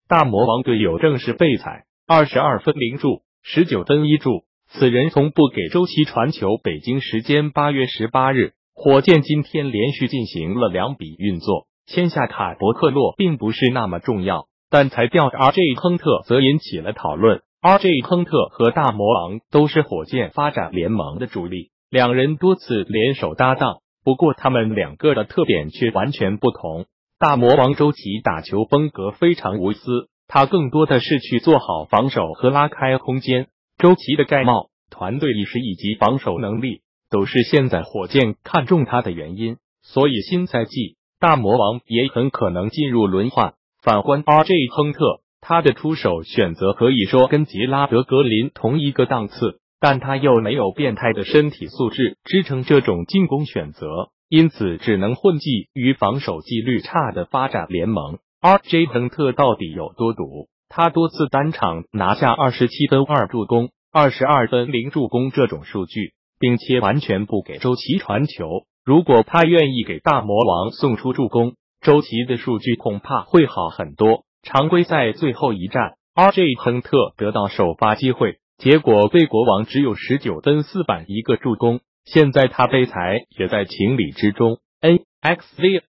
大魔王队友正是贝采，22分0助，19分1助。此人从不给周琦传球。北京时间8月18日，火箭今天连续进行了2笔运作，签下卡伯特洛并不是那么重要，但裁掉 RJ 亨特则引起了讨论。RJ 亨特和大魔王都是火箭发展联盟的主力，两人多次联手搭档，不过他们两个的特点却完全不同。大魔王周琦打球风格非常无私，他更多的是去做好防守和拉开空间。周琦的盖帽、团队意识以及防守能力都是现在火箭看中他的原因，所以新赛季大魔王也很可能进入轮换。反观 RJ 亨特，他的出手选择可以说跟杰拉德·格林同一个档次，但他又没有变态的身体素质支撑这种进攻选择，因此只能混迹于防守纪律差的发展联盟。RJ 亨特到底有多毒？他多次单场拿下27分2助攻、22分0助攻这种数据，并且完全不给周琦传球。如果他愿意给大魔王送出助攻，周琦的数据恐怕会好很多。常规赛最后一战 ，RJ 亨特得到首发机会，结果对国王只有19分4板1个助攻。现在他被裁也在情理之中。NXT